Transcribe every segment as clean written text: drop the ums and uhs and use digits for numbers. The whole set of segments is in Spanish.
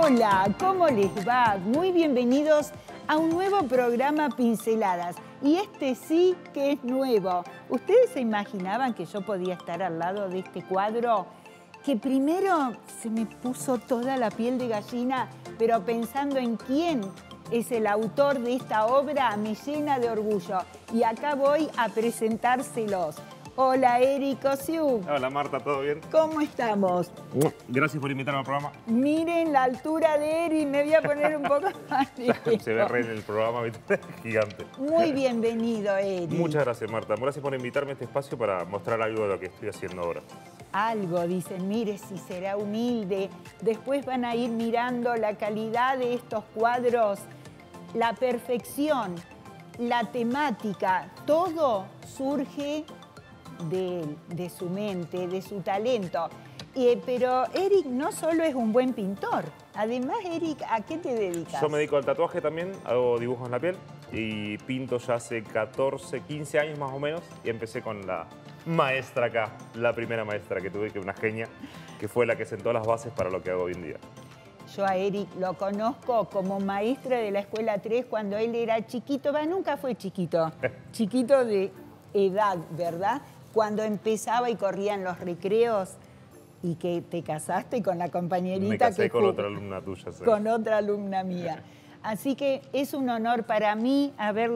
Hola, ¿cómo les va? Muy bienvenidos a un nuevo programa Pinceladas. Y este sí que es nuevo. ¿Ustedes se imaginaban que yo podía estar al lado de este cuadro? Que primero se me puso toda la piel de gallina, pero pensando en quién es el autor de esta obra me llena de orgullo. Y acá voy a presentárselos. Hola, Eric Osiu. Hola, Marta, ¿todo bien? ¿Cómo estamos? Gracias por invitarme al programa. Miren la altura de Eric, me voy a poner un poco más lejos. Se ve re en el programa, ¿viste? Gigante. Muy bienvenido, Eric. Muchas gracias, Marta. Gracias por invitarme a este espacio para mostrar algo de lo que estoy haciendo ahora. Algo, dicen, mire si será humilde. Después van a ir mirando la calidad de estos cuadros, la perfección, la temática, todo surge de su mente, de su talento. Pero Eric no solo es un buen pintor. Además, Eric, ¿a qué te dedicas? Yo me dedico al tatuaje también, hago dibujos en la piel y pinto ya hace 14, 15 años más o menos. Y empecé con la maestra acá, la primera maestra que tuve, que es una genia, que fue la que sentó las bases para lo que hago hoy en día. Yo a Eric lo conozco como maestra de la Escuela 3 cuando él era chiquito. Nunca fue chiquito, chiquito de edad, ¿verdad? Cuando empezaba y corrían los recreos y que te casaste con la compañerita. Me casé que con otra alumna tuya. Sí. Con otra alumna mía. Así que es un honor para mí haber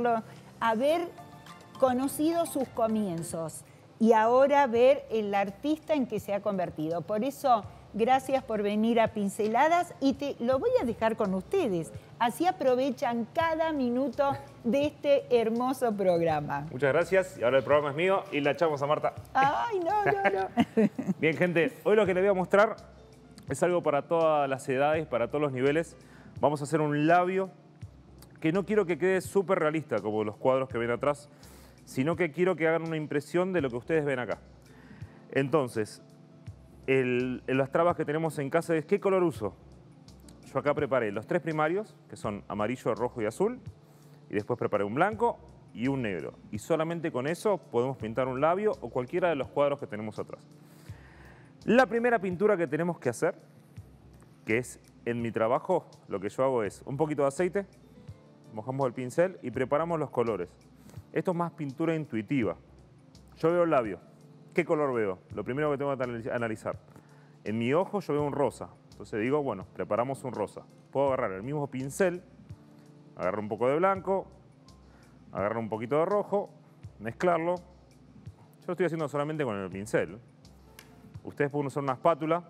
conocido sus comienzos y ahora ver el artista en que se ha convertido. Por eso, gracias por venir a Pinceladas y lo voy a dejar con ustedes. Así aprovechan cada minuto de este hermoso programa. Muchas gracias. Y ahora el programa es mío y la echamos a Marta. Ay, no. Bien, gente. Hoy lo que les voy a mostrar es algo para todas las edades, para todos los niveles. Vamos a hacer un labio que no quiero que quede súper realista como los cuadros que ven atrás, sino que quiero que hagan una impresión de lo que ustedes ven acá. Entonces, las trabas que tenemos en casa es ¿qué color uso? Yo acá preparé los 3 primarios, que son amarillo, rojo y azul, y después preparé un blanco y un negro. Y solamente con eso podemos pintar un labio o cualquiera de los cuadros que tenemos atrás. La primera pintura que tenemos que hacer, que es en mi trabajo, lo que yo hago es un poquito de aceite, mojamos el pincel y preparamos los colores. Esto es más pintura intuitiva. Yo veo el labio. ¿Qué color veo? Lo primero que tengo que analizar. En mi ojo yo veo un rosa. Entonces digo, bueno, preparamos un rosa. Puedo agarrar el mismo pincel, agarrar un poco de blanco, agarrar un poquito de rojo, mezclarlo. Yo lo estoy haciendo solamente con el pincel. Ustedes pueden usar una espátula,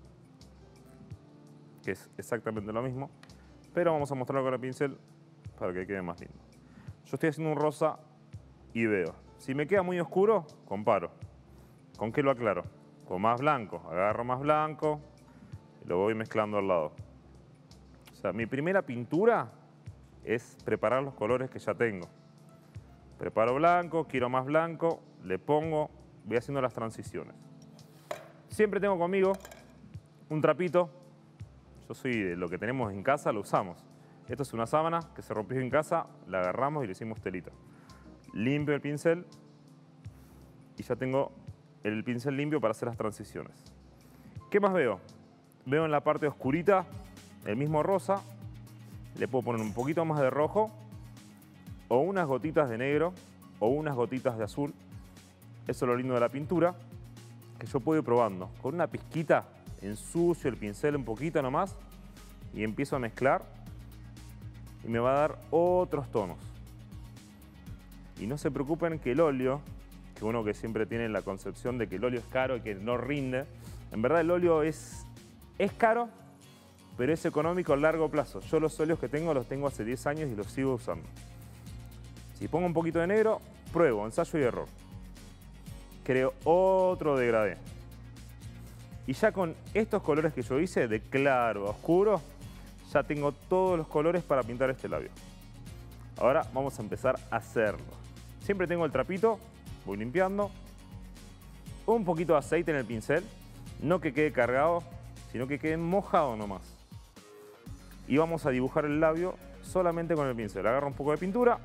que es exactamente lo mismo, pero vamos a mostrarlo con el pincel para que quede más lindo. Yo estoy haciendo un rosa y veo. Si me queda muy oscuro, comparo. ¿Con qué lo aclaro? Con más blanco. Agarro más blanco y lo voy mezclando al lado. O sea, mi primera pintura es preparar los colores que ya tengo. Preparo blanco, quiero más blanco, le pongo, voy haciendo las transiciones. Siempre tengo conmigo un trapito. Yo soy de lo que tenemos en casa, lo usamos. Esto es una sábana que se rompió en casa, la agarramos y le hicimos telita. Limpio el pincel y ya tengo el pincel limpio para hacer las transiciones. ¿Qué más veo? Veo en la parte oscurita el mismo rosa, le puedo poner un poquito más de rojo o unas gotitas de negro o unas gotitas de azul. Eso es lo lindo de la pintura, que yo puedo ir probando. Con una pizquita ensucio el pincel un poquito nomás y empiezo a mezclar y me va a dar otros tonos. Y no se preocupen que el óleo, que uno que siempre tiene la concepción de que el óleo es caro y que no rinde, en verdad el óleo es caro, pero es económico a largo plazo. Yo los óleos que tengo los tengo hace 10 años y los sigo usando. Si pongo un poquito de negro, pruebo, ensayo y error. Creo otro degradé. Y ya con estos colores que yo hice, de claro a oscuro, ya tengo todos los colores para pintar este labio. Ahora vamos a empezar a hacerlo. Siempre tengo el trapito, voy limpiando. Un poquito de aceite en el pincel, no que quede cargado, sino que quede mojado nomás. Y vamos a dibujar el labio solamente con el pincel. Agarro un poco de pintura.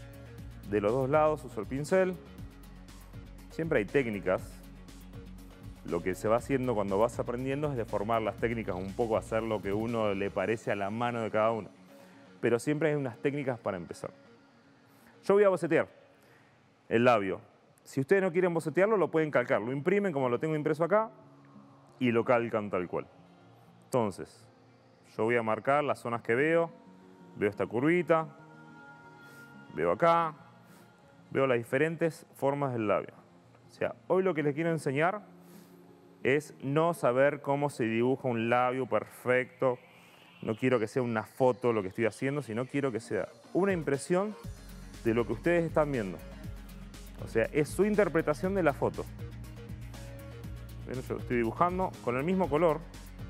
De los dos lados uso el pincel. Siempre hay técnicas lo que se va haciendo cuando vas aprendiendo es deformar las técnicas un poco, hacer lo que uno le parece a la mano de cada uno. Pero siempre hay unas técnicas para empezar. Yo voy a bocetear el labio. Si ustedes no quieren bocetearlo, lo pueden calcar. Lo imprimen como lo tengo impreso acá y lo calcan tal cual. Entonces, yo voy a marcar las zonas que veo. Veo esta curvita, veo acá, veo las diferentes formas del labio. O sea, hoy lo que les quiero enseñar es no saber cómo se dibuja un labio perfecto. No quiero que sea una foto lo que estoy haciendo, sino quiero que sea una impresión de lo que ustedes están viendo. O sea, es su interpretación de la foto. Bueno, yo lo estoy dibujando con el mismo color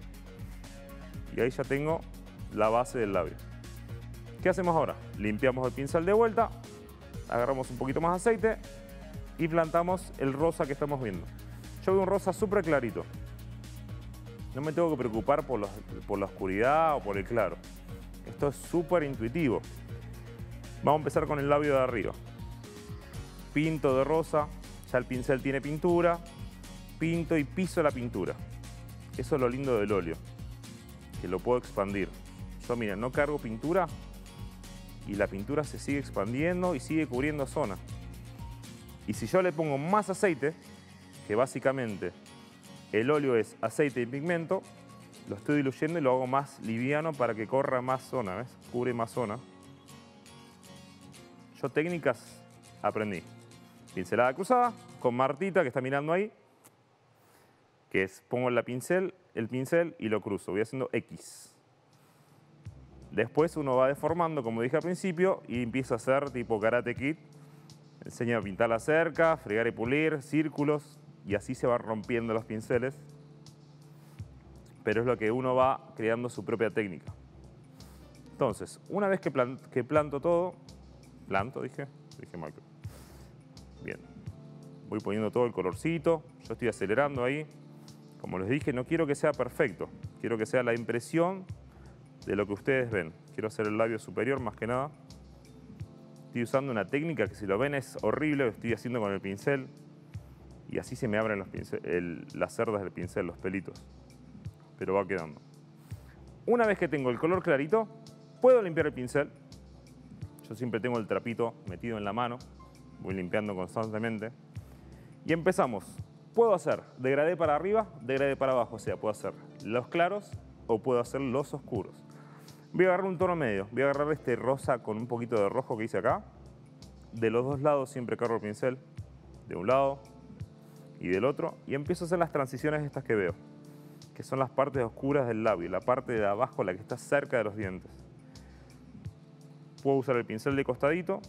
y ahí ya tengo la base del labio. ¿Qué hacemos ahora? Limpiamos el pincel de vuelta, agarramos un poquito más de aceite y plantamos el rosa que estamos viendo. Yo veo un rosa súper clarito. No me tengo que preocupar por la oscuridad o por el claro. Esto es súper intuitivo. Vamos a empezar con el labio de arriba. Pinto de rosa, ya el pincel tiene pintura, pinto y piso la pintura. Eso es lo lindo del óleo, que lo puedo expandir. Yo, miren, no cargo pintura y la pintura se sigue expandiendo y sigue cubriendo zona. Y si yo le pongo más aceite, que básicamente el óleo es aceite y pigmento, lo estoy diluyendo y lo hago más liviano para que corra más zona, ¿ves? Cubre más zona. Yo técnicas aprendí. Pincelada cruzada, con Martita que está mirando ahí, que es pongo el pincel y lo cruzo, voy haciendo X. Después uno va deformando, como dije al principio, y empieza a hacer tipo Karate Kid. Enseña a pintar la cerca, fregar y pulir, círculos, y así se van rompiendo los pinceles. Pero es lo que uno va creando su propia técnica. Entonces, una vez que planto todo, dije mal. Bien, voy poniendo todo el colorcito, yo estoy acelerando ahí. Como les dije, no quiero que sea perfecto, quiero que sea la impresión de lo que ustedes ven. Quiero hacer el labio superior más que nada. Estoy usando una técnica que si lo ven es horrible, lo estoy haciendo con el pincel y así se me abren las cerdas del pincel, los pelitos. Pero va quedando. Una vez que tengo el color clarito, puedo limpiar el pincel. Yo siempre tengo el trapito metido en la mano, voy limpiando constantemente. Y empezamos. Puedo hacer degradé para arriba, degradé para abajo, o sea, puedo hacer los claros o puedo hacer los oscuros. Voy a agarrar un tono medio, voy a agarrar este rosa con un poquito de rojo que hice acá. De los dos lados siempre cargo el pincel, de un lado y del otro, y empiezo a hacer las transiciones estas que veo, que son las partes oscuras del labio, la parte de abajo, la que está cerca de los dientes. Puedo usar el pincel de costadito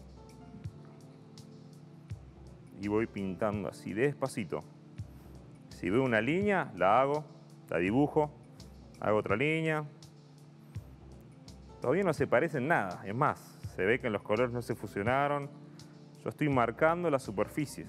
y voy pintando así despacito. Si veo una línea, la hago, la dibujo, hago otra línea. Todavía no se parecen nada, es más, se ve que los colores no se fusionaron. Yo estoy marcando las superficies.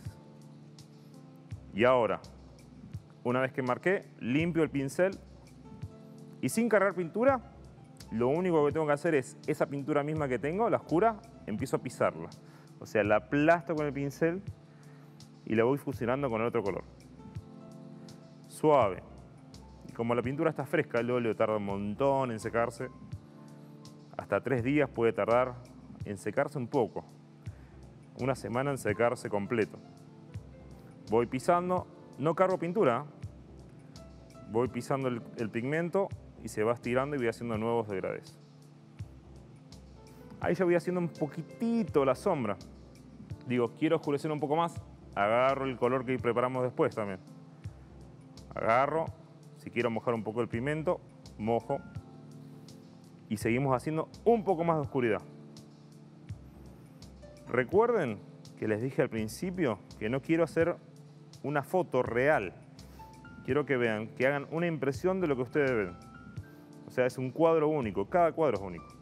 Y ahora, una vez que marqué, limpio el pincel y sin cargar pintura, lo único que tengo que hacer es esa pintura misma que tengo, la oscura, empiezo a pisarla. O sea, la aplasto con el pincel y la voy fusionando con el otro color. Suave. Y como la pintura está fresca, el óleo tarda un montón en secarse. Hasta 3 días puede tardar en secarse un poco. Una semana en secarse completo. Voy pisando, no cargo pintura. Voy pisando el pigmento y se va estirando y voy haciendo nuevos degradés. Ahí ya voy haciendo un poquitito la sombra. Digo, quiero oscurecer un poco más. Agarro el color que preparamos después también. Agarro, si quiero mojar un poco el pigmento, mojo. Y seguimos haciendo un poco más de oscuridad. Recuerden que les dije al principio que no quiero hacer una foto real. Quiero que vean, que hagan una impresión de lo que ustedes ven. O sea, es un cuadro único, cada cuadro es único.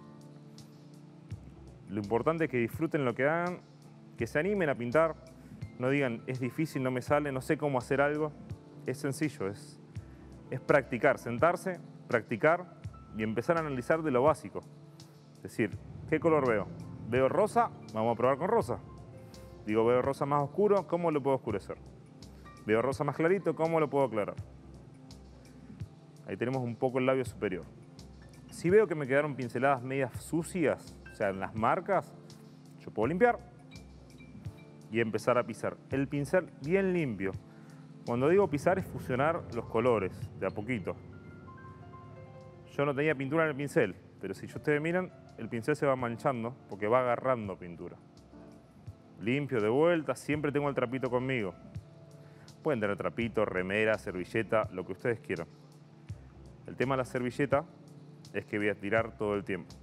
Lo importante es que disfruten lo que hagan, que se animen a pintar. No digan, es difícil, no me sale, no sé cómo hacer algo. Es sencillo, es practicar, sentarse, practicar y empezar a analizar de lo básico. Es decir, ¿qué color veo? Veo rosa, vamos a probar con rosa. Digo, veo rosa más oscuro, ¿cómo lo puedo oscurecer? Veo rosa más clarito, ¿cómo lo puedo aclarar? Ahí tenemos un poco el labio superior. Si veo que me quedaron pinceladas medias sucias, o sea, en las marcas, yo puedo limpiar y empezar a pisar. El pincel bien limpio. Cuando digo pisar es fusionar los colores, de a poquito. Yo no tenía pintura en el pincel, pero si ustedes miran, el pincel se va manchando porque va agarrando pintura. Limpio de vuelta, siempre tengo el trapito conmigo. Pueden tener trapito, remera, servilleta, lo que ustedes quieran. El tema de la servilleta es que voy a tirar todo el tiempo.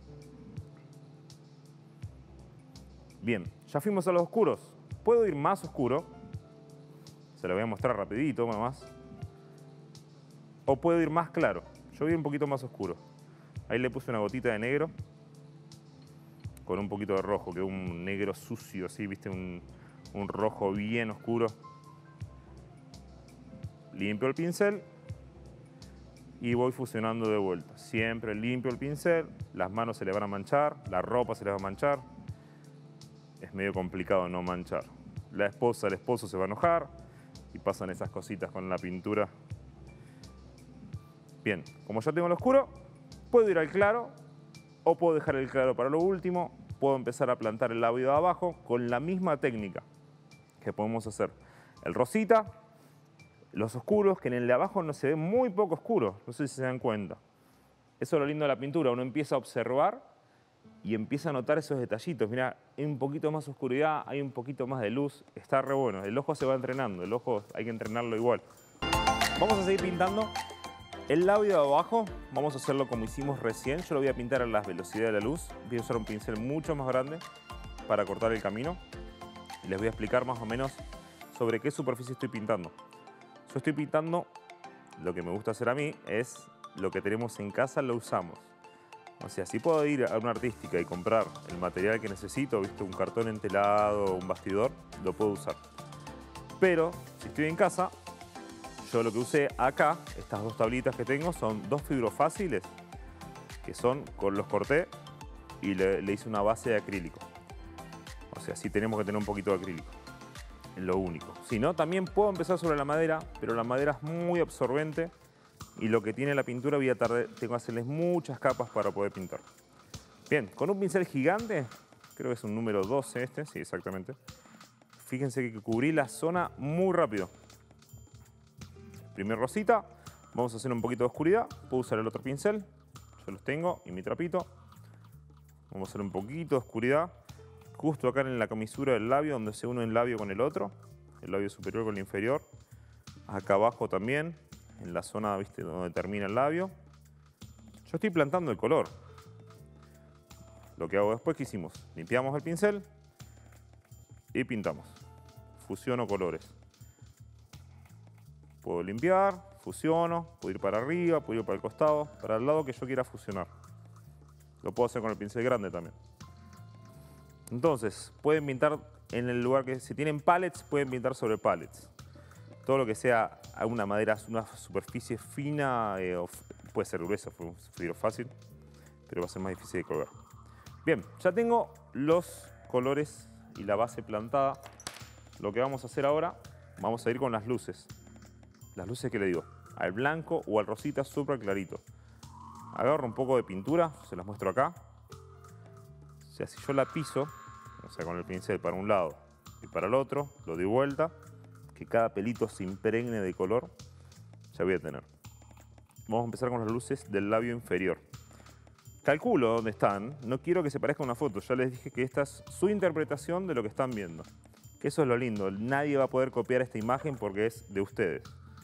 Bien, ya fuimos a los oscuros. ¿Puedo ir más oscuro? Se lo voy a mostrar rapidito nomás. O puedo ir más claro. Yo voy un poquito más oscuro. Ahí le puse una gotita de negro con un poquito de rojo, que es un negro sucio, así, ¿viste? Un rojo bien oscuro. Limpio el pincel y voy fusionando de vuelta. Siempre limpio el pincel, las manos se le van a manchar, la ropa se le va a manchar. Es medio complicado no manchar. La esposa, el esposo se va a enojar y pasan esas cositas con la pintura. Bien, como ya tengo el oscuro, puedo ir al claro o puedo dejar el claro para lo último. Puedo empezar a plantar el labio de abajo con la misma técnica que podemos hacer. El rosita, los oscuros, que en el de abajo no se ve muy poco oscuro, no sé si se dan cuenta. Eso es lo lindo de la pintura, uno empieza a observar y empieza a notar esos detallitos. Mira, hay un poquito más de oscuridad, hay un poquito más de luz, está re bueno. El ojo se va entrenando, el ojo hay que entrenarlo igual. Vamos a seguir pintando. El labio de abajo, vamos a hacerlo como hicimos recién. Yo lo voy a pintar a la velocidad de la luz. Voy a usar un pincel mucho más grande para cortar el camino. Y les voy a explicar más o menos sobre qué superficie estoy pintando. Yo estoy pintando, lo que me gusta hacer a mí es lo que tenemos en casa, lo usamos. O sea, si puedo ir a una artística y comprar el material que necesito, ¿viste? Un cartón entelado, un bastidor, lo puedo usar. Pero si estoy en casa, yo lo que usé acá, estas dos tablitas que tengo, son dos fibros fáciles, que los corté y le hice una base de acrílico. O sea, sí tenemos que tener un poquito de acrílico. Es lo único. Si no, también puedo empezar sobre la madera, pero la madera es muy absorbente y lo que tiene la pintura tengo que hacerles muchas capas para poder pintar. Bien, con un pincel gigante, creo que es un número 12 este, sí, exactamente. Fíjense que cubrí la zona muy rápido. Primer rosita, vamos a hacer un poquito de oscuridad, puedo usar el otro pincel, yo los tengo y mi trapito. Vamos a hacer un poquito de oscuridad, justo acá en la comisura del labio, donde se une el labio con el otro, el labio superior con el inferior. Acá abajo también, en la zona, ¿viste?, donde termina el labio. Yo estoy plantando el color. Lo que hago después, ¿qué hicimos? Limpiamos el pincel y pintamos. Fusiono colores. Puedo limpiar, fusiono, puedo ir para arriba, puedo ir para el costado, para el lado que yo quiera fusionar. Lo puedo hacer con el pincel grande también. Entonces, pueden pintar en el lugar que... Si tienen pallets, pueden pintar sobre pallets. Todo lo que sea una madera, una superficie fina, puede ser gruesa, fibro fácil, pero va a ser más difícil de colgar. Bien, ya tengo los colores y la base plantada. Lo que vamos a hacer ahora, vamos a ir con las luces. Las luces que le digo, al blanco o al rosita súper clarito. Agarro un poco de pintura, se las muestro acá. O sea, si yo la piso, o sea, con el pincel para un lado y para el otro, lo doy vuelta, que cada pelito se impregne de color, ya voy a tener. Vamos a empezar con las luces del labio inferior. Calculo dónde están, no quiero que se parezca a una foto, ya les dije que esta es su interpretación de lo que están viendo. Eso es lo lindo, nadie va a poder copiar esta imagen porque es de ustedes.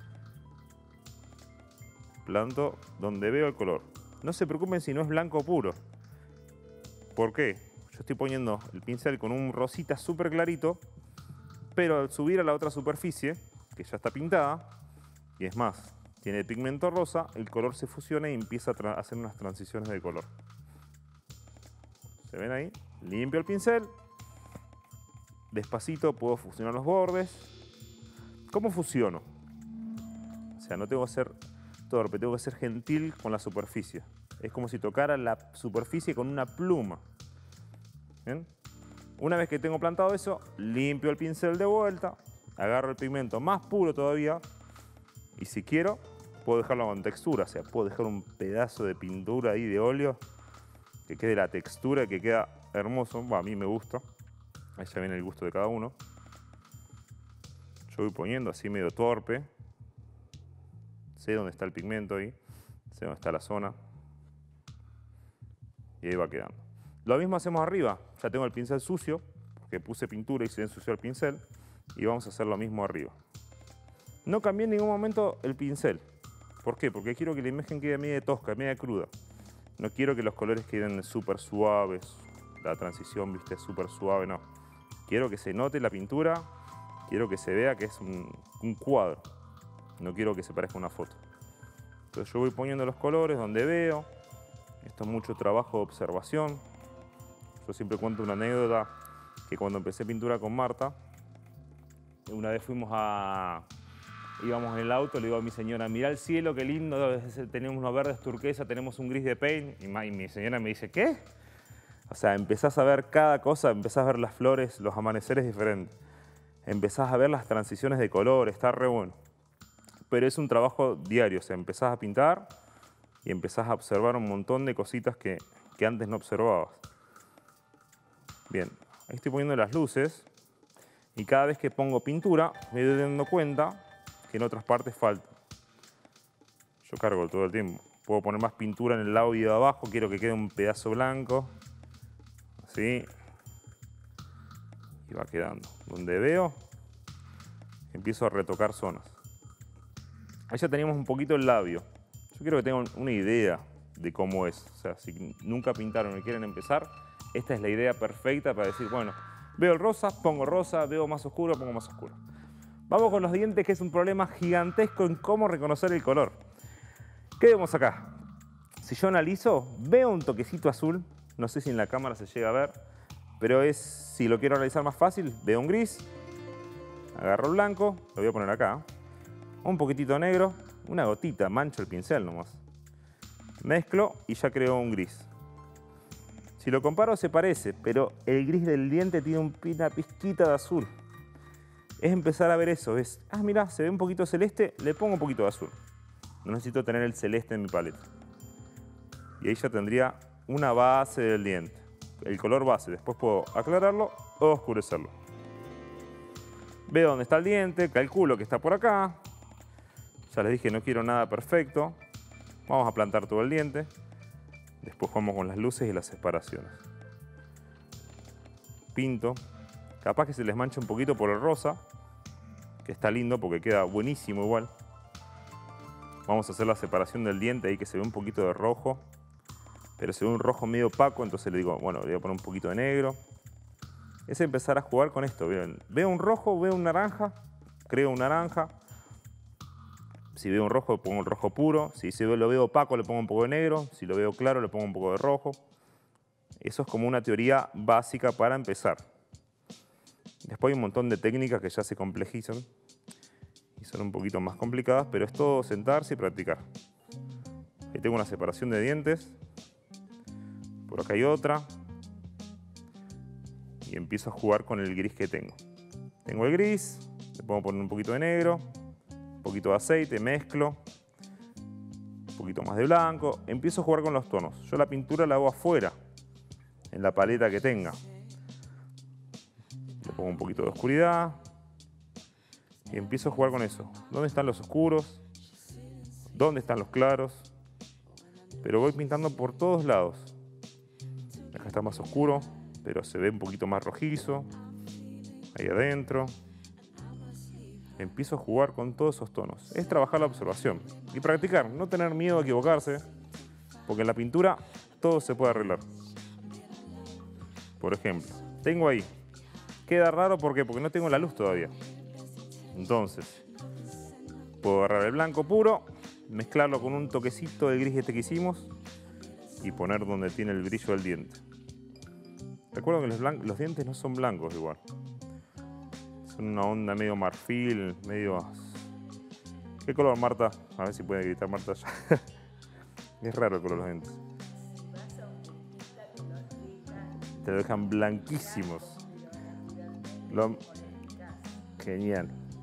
Planto donde veo el color. No se preocupen si no es blanco puro. ¿Por qué? Yo estoy poniendo el pincel con un rosita súper clarito, pero al subir a la otra superficie, que ya está pintada, y es más, tiene pigmento rosa, el color se fusiona y empieza a hacer unas transiciones de color. ¿Se ven ahí? Limpio el pincel. Despacito puedo fusionar los bordes. ¿Cómo fusiono? O sea, no tengo que ser torpe, tengo que ser gentil con la superficie. Es como si tocara la superficie con una pluma. ¿Bien? Una vez que tengo plantado eso, limpio el pincel de vuelta, agarro el pigmento más puro todavía y si quiero puedo dejarlo con textura, o sea, puedo dejar un pedazo de pintura ahí de óleo que quede la textura, que queda hermoso. Bueno, a mí me gusta. Ahí ya viene el gusto de cada uno. Yo voy poniendo así medio torpe. Sé dónde está el pigmento ahí, sé dónde está la zona. Y ahí va quedando. Lo mismo hacemos arriba. Ya tengo el pincel sucio, porque puse pintura y se ensució el pincel. Y vamos a hacer lo mismo arriba. No cambié en ningún momento el pincel. ¿Por qué? Porque quiero que la imagen quede media tosca, media cruda. No quiero que los colores queden súper suaves. La transición, viste, súper suave, no. Quiero que se note la pintura. Quiero que se vea que es un cuadro. No quiero que se parezca a una foto. Entonces yo voy poniendo los colores donde veo. Esto es mucho trabajo de observación. Yo siempre cuento una anécdota que cuando empecé pintura con Marta, una vez íbamos en el auto, le digo a mi señora, mirá el cielo, qué lindo, tenemos unos verdes turquesa, tenemos un gris de paint. Y mi señora me dice, ¿qué? O sea, empezás a ver cada cosa, empezás a ver las flores, los amaneceres diferentes. Empezás a ver las transiciones de color, está re bueno. Pero es un trabajo diario, o sea, empezás a pintar y empezás a observar un montón de cositas que antes no observabas. Bien, ahí estoy poniendo las luces y cada vez que pongo pintura me voy dando cuenta que en otras partes falta. Yo cargo todo el tiempo. Puedo poner más pintura en el lado y de abajo, quiero que quede un pedazo blanco. Así. Y va quedando. Donde veo, empiezo a retocar zonas. Ahí ya teníamos un poquito el labio. Yo quiero que tengan una idea de cómo es. O sea, si nunca pintaron y quieren empezar, esta es la idea perfecta para decir, bueno, veo el rosa, pongo rosa, veo más oscuro, pongo más oscuro. Vamos con los dientes, que es un problema gigantesco en cómo reconocer el color. ¿Qué vemos acá? Si yo analizo, veo un toquecito azul. No sé si en la cámara se llega a ver, pero si lo quiero analizar más fácil, veo un gris, agarro el blanco, lo voy a poner acá, un poquitito negro, una gotita, mancho el pincel nomás. Mezclo y ya creo un gris. Si lo comparo se parece, pero el gris del diente tiene una pizquita de azul. Es empezar a ver eso, es, mira, se ve un poquito celeste, le pongo un poquito de azul. No necesito tener el celeste en mi paleta. Y ahí ya tendría una base del diente. El color base, después puedo aclararlo o oscurecerlo. Veo dónde está el diente, calculo que está por acá. Ya les dije, no quiero nada perfecto. Vamos a plantar todo el diente. Después vamos con las luces y las separaciones. Pinto. Capaz que se les mancha un poquito por el rosa, que está lindo porque queda buenísimo igual. Vamos a hacer la separación del diente ahí que se ve un poquito de rojo, pero se ve un rojo medio opaco, entonces le digo, bueno, le voy a poner un poquito de negro. Es empezar a jugar con esto. Veo un rojo, veo un naranja, creo un naranja. Si veo un rojo, pongo el rojo puro. Si lo veo opaco, le pongo un poco de negro. Si lo veo claro, le pongo un poco de rojo. Eso es como una teoría básica para empezar. Después hay un montón de técnicas que ya se complejizan y son un poquito más complicadas, pero es todo sentarse y practicar. Ahí tengo una separación de dientes. Por acá hay otra. Y empiezo a jugar con el gris que tengo. Tengo el gris, le pongo poner un poquito de negro, un poquito de aceite, mezclo, un poquito más de blanco. Empiezo a jugar con los tonos. Yo la pintura la hago afuera, en la paleta que tenga. Le pongo un poquito de oscuridad y empiezo a jugar con eso. ¿Dónde están los oscuros? ¿Dónde están los claros? Pero voy pintando por todos lados. Acá está más oscuro, pero se ve un poquito más rojizo. Ahí adentro. Empiezo a jugar con todos esos tonos. Es trabajar la observación y practicar, no tener miedo a equivocarse, porque en la pintura todo se puede arreglar. Por ejemplo, tengo ahí. Queda raro, ¿por qué? Porque no tengo la luz todavía. Entonces, puedo agarrar el blanco puro, mezclarlo con un toquecito del gris que hicimos y poner donde tiene el brillo del diente. Recuerdo que los dientes no son blancos igual. Son una onda medio marfil, medio... ¿Qué color, Marta? A ver si puede gritar Marta ya. Es raro el color de los dientes. Te lo dejan blanquísimos. Genial.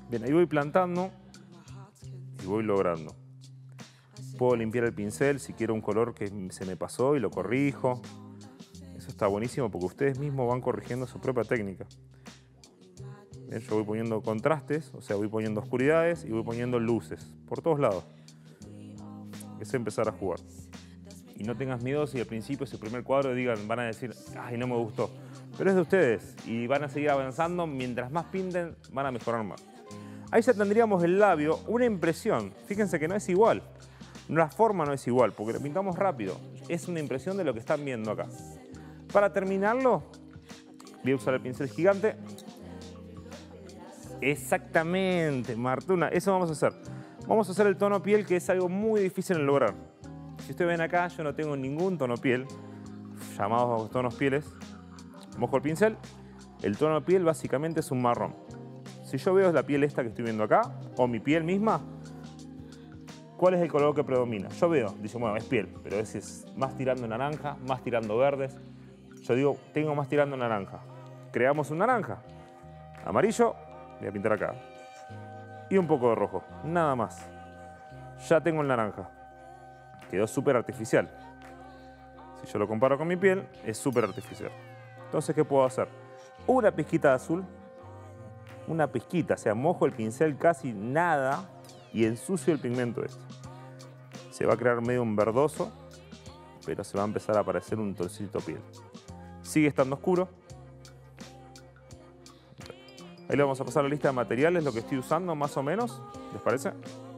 Bien, ahí voy plantando y voy logrando. Puedo limpiar el pincel si quiero un color que se me pasó y lo corrijo. Eso está buenísimo porque ustedes mismos van corrigiendo su propia técnica. Bien, yo voy poniendo contrastes, o sea, voy poniendo oscuridades y voy poniendo luces por todos lados. Es empezar a jugar. Y no tengas miedo si al principio, si el primer cuadro van a decir, ay, no me gustó. Pero es de ustedes y van a seguir avanzando. Mientras más pinten, van a mejorar más. Ahí ya tendríamos el labio, una impresión. Fíjense que no es igual. La forma no es igual, porque lo pintamos rápido. Es una impresión de lo que están viendo acá. Para terminarlo, voy a usar el pincel gigante. Exactamente, Martuna, eso vamos a hacer. Vamos a hacer el tono piel, que es algo muy difícil de lograr. Si ustedes ven acá, yo no tengo ningún tono piel, llamados tonos pieles. Mojo el pincel. El tono piel básicamente es un marrón. Si yo veo la piel esta que estoy viendo acá, o mi piel misma, ¿cuál es el color que predomina? Yo veo, dice, bueno, es piel, pero es más tirando naranja, más tirando verdes. Yo digo, tengo más tirando naranja. Creamos un naranja. Amarillo, voy a pintar acá. Y un poco de rojo, nada más. Ya tengo el naranja. Quedó súper artificial. Si yo lo comparo con mi piel, es súper artificial. Entonces, ¿qué puedo hacer? Una pizquita de azul. Una pizquita, o sea, mojo el pincel casi nada y ensucio el pigmento este. Se va a crear medio un verdoso, pero se va a empezar a aparecer un toncito piel. Sigue estando oscuro. Ahí le vamos a pasar la lista de materiales, lo que estoy usando más o menos. ¿Les parece?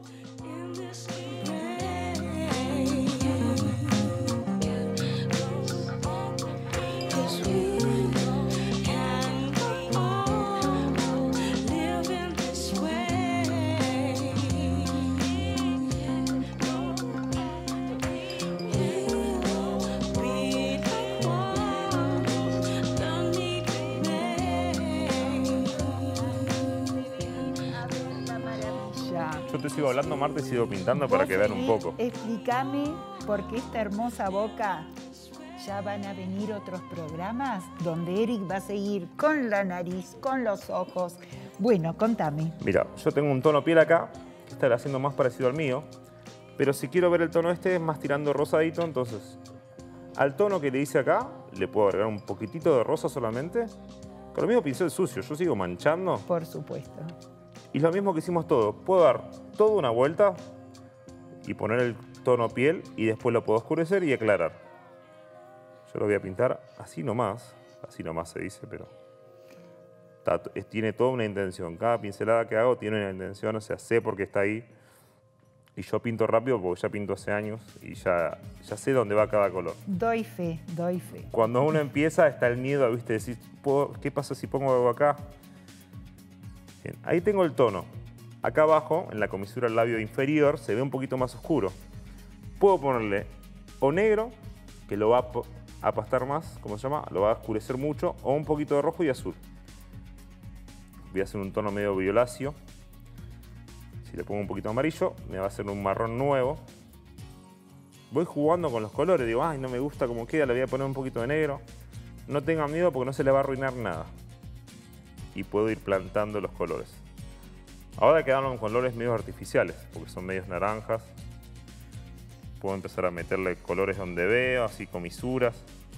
Yo te sigo hablando, Marta, y sigo pintando para que vean un poco. Explícame por qué esta hermosa boca. Ya van a venir otros programas donde Eric va a seguir con la nariz, con los ojos. Bueno, contame. Mira, yo tengo un tono piel acá, que está haciendo más parecido al mío, pero si quiero ver el tono este es más tirando rosadito, entonces al tono que le hice acá le puedo agregar un poquitito de rosa solamente. Con el mismo pincel sucio, yo sigo manchando. Por supuesto. Y lo mismo que hicimos todo. Puedo dar toda una vuelta y poner el tono piel y después lo puedo oscurecer y aclarar. Yo lo voy a pintar así nomás se dice, pero tiene toda una intención. Cada pincelada que hago tiene una intención, o sea, sé por qué está ahí. Y yo pinto rápido porque ya pinto hace años y ya sé dónde va cada color. Doy fe, doy fe. Cuando uno empieza está el miedo, ¿viste? Decir, ¿qué pasa si pongo algo acá? Bien, ahí tengo el tono. Acá abajo, en la comisura del labio inferior, se ve un poquito más oscuro. Puedo ponerle o negro, que lo va a pastar más, ¿cómo se llama? Lo va a oscurecer mucho, o un poquito de rojo y azul. Voy a hacer un tono medio violáceo. Si le pongo un poquito de amarillo, me va a hacer un marrón nuevo. Voy jugando con los colores, digo, ay, no me gusta cómo queda, le voy a poner un poquito de negro. No tengan miedo porque no se le va a arruinar nada. Y puedo ir plantando los colores. Ahora quedaron colores medios artificiales, porque son medios naranjas. Puedo empezar a meterle colores donde veo, así comisuras.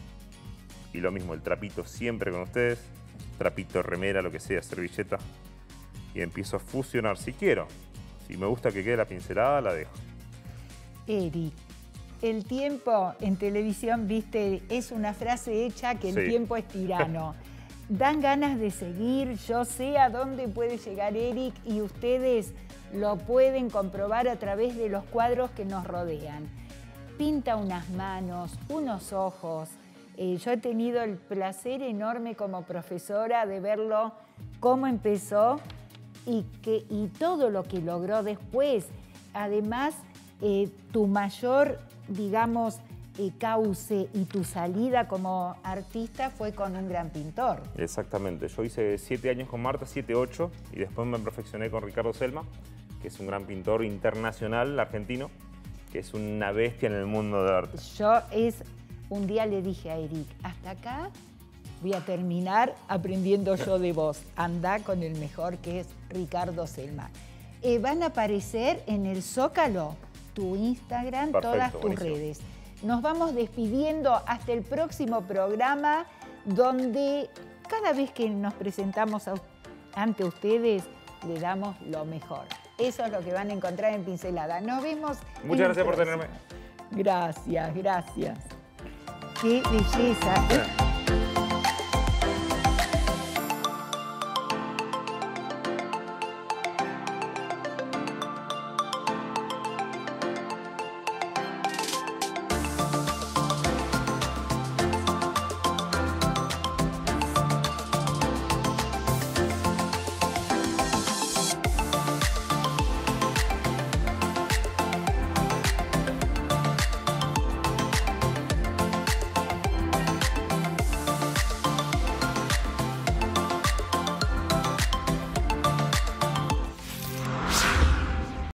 Y lo mismo, el trapito siempre con ustedes. Trapito, remera, lo que sea, servilleta. Y empiezo a fusionar si quiero. Si me gusta que quede la pincelada, la dejo. Eric, el tiempo en televisión, viste, es una frase hecha que el tiempo es tirano. Dan ganas de seguir, yo sé a dónde puede llegar Eric y ustedes lo pueden comprobar a través de los cuadros que nos rodean. Pinta unas manos, unos ojos. Yo he tenido el placer enorme como profesora de verlo cómo empezó y todo lo que logró después. Además, tu mayor, digamos, cauce y tu salida como artista fue con un gran pintor. Exactamente. Yo hice 7 años con Marta, 7, 8, y después me perfeccioné con Ricardo Selma, que es un gran pintor internacional argentino, que es una bestia en el mundo de arte. Un día le dije a Eric, hasta acá voy a terminar aprendiendo yo de vos. Andá con el mejor, que es Ricardo Selman. Van a aparecer en el Zócalo tu Instagram, Perfecto, todas tus buenísimo. redes. Nos vamos despidiendo hasta el próximo programa, donde cada vez que nos presentamos ante ustedes, le damos lo mejor. Eso es lo que van a encontrar en Pincelada. Nos vemos. Muchas gracias por tenerme. Gracias, gracias. Qué belleza.